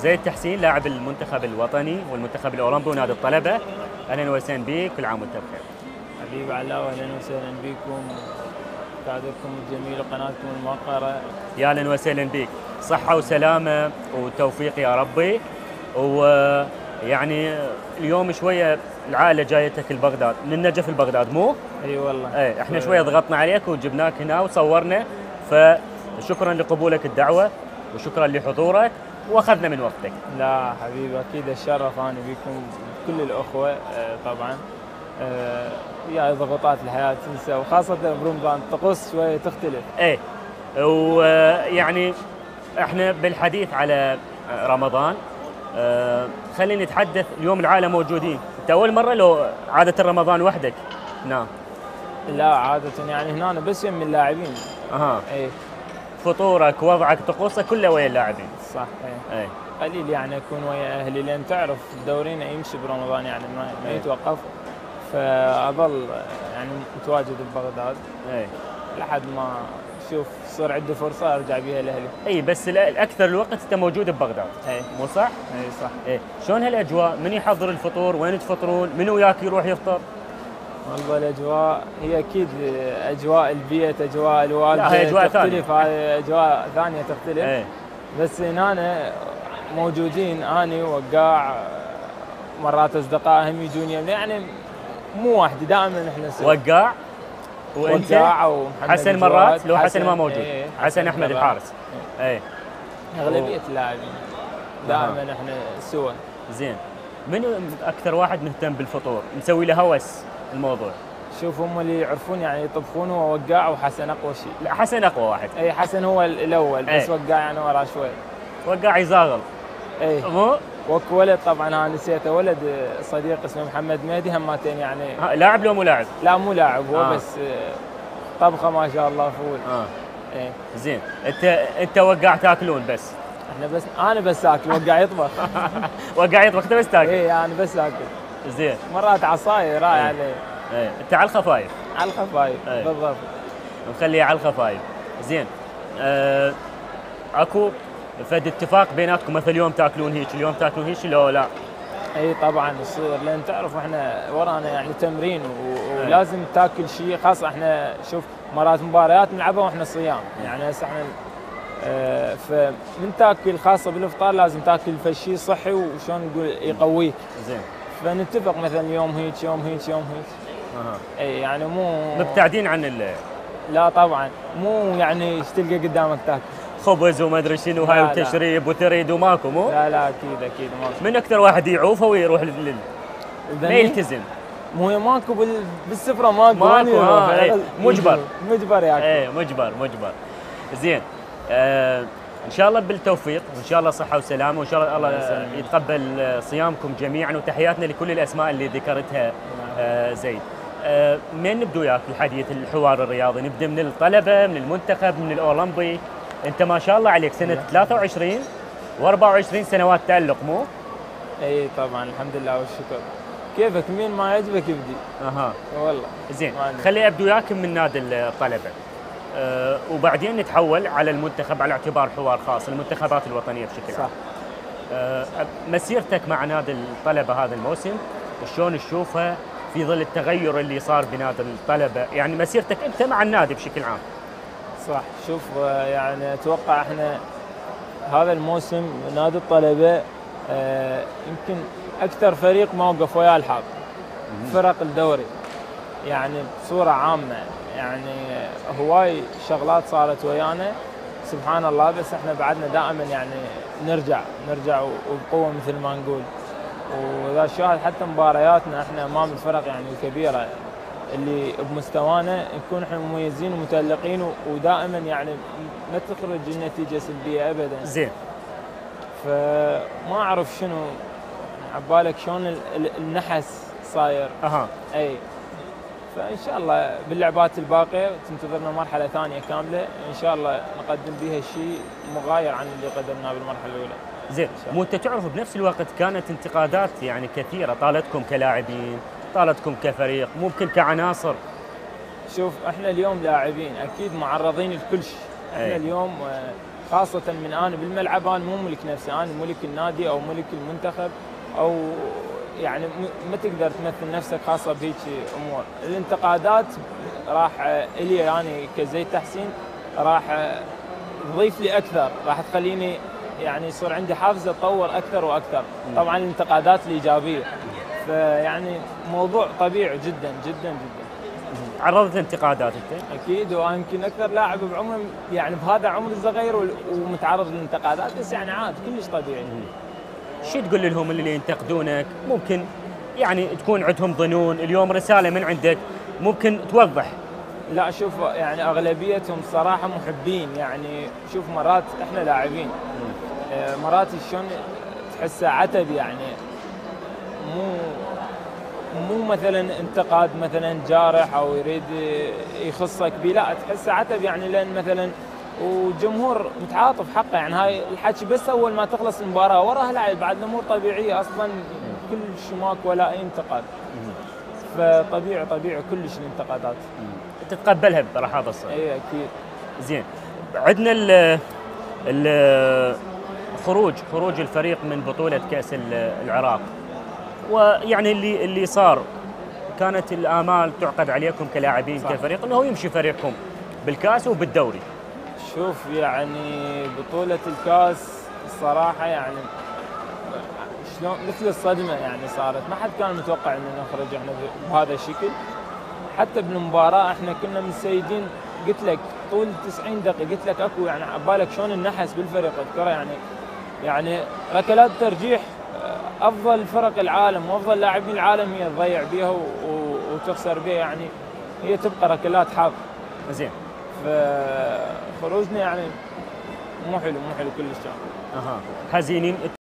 زيد تحسين لاعب المنتخب الوطني والمنتخب الاولمبي ونادي الطلبه. اهلا وسهلا بك، كل عام وانت بخير. حبيب علاء، اهلا وسهلا بكم، كادركم الجميل وقناتكم الموقره. يا اهلا وسهلا بك، صحه وسلامه وتوفيق يا ربي. ويعني اليوم شويه العائله جايتك لبغداد من النجف لبغداد مو؟ اي والله. ايه احنا شويه ضغطنا عليك وجبناك هنا وصورنا، فشكرا لقبولك الدعوه وشكرا لحضورك واخذنا من وقتك. لا حبيبي، اكيد اتشرف انا بكم كل الاخوه. طبعا يا ضغوطات الحياه تنسى، وخاصه برمضان الطقوس شويه تختلف. ايه ويعني احنا بالحديث على رمضان، خلينا نتحدث. اليوم العائله موجودين، انت اول مره لو عاده رمضان وحدك؟ نعم. لا عاده يعني هنا أنا بس يم اللاعبين. اها. اي. فطورك وضعك طقوسك كله ويا اللاعبين. صح. اي. قليل يعني اكون ويا اهلي، لان تعرف دورينا يمشي برمضان يعني ما يتوقف، فاظل يعني متواجد ببغداد. اي. لحد ما شوف يصير عندي فرصه ارجع بيها لاهلي. اي بس الاكثر الوقت انت موجود ببغداد. اي مو صح؟ اي صح. اي. شلون هالاجواء؟ من يحضر الفطور؟ وين تفطرون؟ من وياك يروح يفطر؟ والله الاجواء هي اكيد اجواء البيت، اجواء الوالده. لا هي اجواء تختلف، ثانيه. هاي اجواء ثانيه تختلف. اي. بس هنا موجودين اني وقاع، مرات اصدقاء هم يجون يعني مو واحد، دائما احنا سوا. وقاع وانت وقاع ومحمد حسن مرات، لو حسن ما موجود. ايه حسن احمد الحارس. اي. اغلبيه اللاعبين دائما احنا سوا. زين، من اكثر واحد مهتم بالفطور مسوي له هوس الموضوع؟ شوف هم اللي يعرفون يعني يطبخون هو وقاع وحسن اقوى شيء. لا حسن اقوى واحد. اي حسن هو الاول، بس وقاع يعني وراه شوي. وقاع يزاغل. اي مو ولد طبعا انا نسيته، ولد صديق اسمه محمد مهدي، همتين يعني. لاعب لو مو لاعب؟ لا مو لاعب هو بس طبخه ما شاء الله فول. اي. زين، انت وقاع تاكلون بس؟ احنا بس انا بس اكل، وقاع يطبخ. وقاع يطبخ انت بس تاكل؟ اي انا بس اكل. زين. مرات عصاير راي عليه. اي انت على الخفايف. على الخفايف بالضبط. نخليه على الخفايف. زين. اكو فد اتفاق بيناتكم مثل اليوم تاكلون هيك اليوم تاكلون هيك لو لا؟ اي طبعا يصير، لان تعرف احنا ورانا يعني تمرين ولازم تاكل شيء، خاصه احنا شوف مرات مباريات نلعبها واحنا صيام، يعني هسه احنا فمن تاكل خاصه بالافطار لازم تاكل شيء صحي وشلون نقول يقويك. زين. فنتفق مثلا يوم هيك يوم هيك يوم هيك. اي يعني مو مبتعدين عن لا طبعا مو يعني ايش تلقى قدامك تاكل خبز وما ادري شنو هاي وتشريب وتريد وماكو مو؟ لا اكيد ماكو. من اكثر واحد يعوفه ويروح ما يلتزم. مو ماكو بالسفره ماكو مجبر ياكل. اي مجبر. زين. ان شاء الله بالتوفيق وان شاء الله صحه وسلامه وان شاء الله يتقبل صيامكم جميعا، وتحياتنا لكل الاسماء اللي ذكرتها زيد. من نبدو وياك الحديث الحوار الرياضي؟ نبدا من الطلبه، من المنتخب، من الاولمبي. انت ما شاء الله عليك سنه 23 و24 سنوات تألق مو؟ اي طبعا الحمد لله والشكر. كيفك مين ما يعجبك يبدي. والله. زين خلي ابدو وياك من نادي الطلبه، وبعدين نتحول على المنتخب على اعتبار حوار خاص، المنتخبات الوطنيه بشكل عام. صح. مسيرتك مع نادي الطلبه هذا الموسم شلون تشوفها في ظل التغير اللي صار بنادي الطلبه؟ يعني مسيرتك انت مع النادي بشكل عام. صح. شوف يعني اتوقع احنا هذا الموسم نادي الطلبه يمكن اكثر فريق موقف وياه الحظ فرق الدوري، يعني بصوره عامه. يعني هواي شغلات صارت ويانا سبحان الله، بس احنا بعدنا دائما يعني نرجع وبقوه مثل ما نقول. واذا شاهد حتى مبارياتنا احنا امام الفرق يعني الكبيره اللي بمستوانا نكون احنا مميزين ومتألقين، ودائما يعني ما تخرج النتيجه سلبيه ابدا. زين. فما اعرف شنو عبالك شلون النحس صاير. اي. فان شاء الله باللعبات الباقيه تنتظرنا مرحله ثانيه كامله ان شاء الله نقدم بها شيء مغاير عن اللي قدمناه بالمرحله الاولى. زين. مو انت تعرف بنفس الوقت كانت انتقادات يعني كثيره طالتكم كلاعبين، طالتكم كفريق، ممكن كعناصر. شوف احنا اليوم لاعبين اكيد معرضين لكل شيء. احنا اليوم خاصه من انا بالملعب انا مو ملك نفسي، انا ملك النادي او ملك المنتخب، او يعني ما تقدر تمثل نفسك خاصه بهيك امور. الانتقادات راح الي يعني كزيد تحسين راح تضيف لي اكثر، راح تخليني يعني يصير عندي حافز اتطور اكثر واكثر. طبعا الانتقادات الايجابيه، فيعني موضوع طبيعي جدا جدا جدا. عرضت لانتقادات انت؟ اكيد، وانا يمكن اكثر لاعب بعمري يعني بهذا عمري الصغير ومتعرض للانتقادات، بس يعني عاد كلش طبيعي. شو تقول لهم اللي ينتقدونك؟ ممكن يعني تكون عندهم ظنون، اليوم رساله من عندك ممكن توضح. لا شوف، يعني اغلبيتهم صراحه محبين، يعني شوف مرات احنا لاعبين مرات شلون تحسه عتب، يعني مو مثلا انتقاد مثلا جارح او يريد يخصك بي، لا تحسه عتب يعني، لان مثلا وجمهور متعاطف حقه، يعني هاي الحكي بس اول ما تخلص المباراه، وراها لا بعد الامور طبيعيه اصلا، كل شماك ولا اي انتقاد. فطبيعي كلش الانتقادات تتقبلها برحابه الصدر. اي اكيد. زين، عندنا خروج الفريق من بطوله كاس العراق، ويعني اللي صار كانت الامال تعقد عليكم كلاعبين صح. كفريق انه يمشي فريقكم بالكاس وبالدوري. شوف يعني بطوله الكاس الصراحه يعني شلون مثل الصدمه يعني صارت، ما حد كان متوقع ان نخرج احنا بهذا الشكل. حتى بالمباراه احنا كنا متسيدين، قلت لك طول 90 دقيقه قلت لك اكو يعني عبالك شلون النحس بالفريق اذكره، يعني ركلات ترجيح افضل فرق العالم وافضل لاعبين العالم هي تضيع بيها وتخسر بيها، يعني هي تبقى ركلات حظ. زين، فخروجنا يعني مو حلو كلش. حزينين.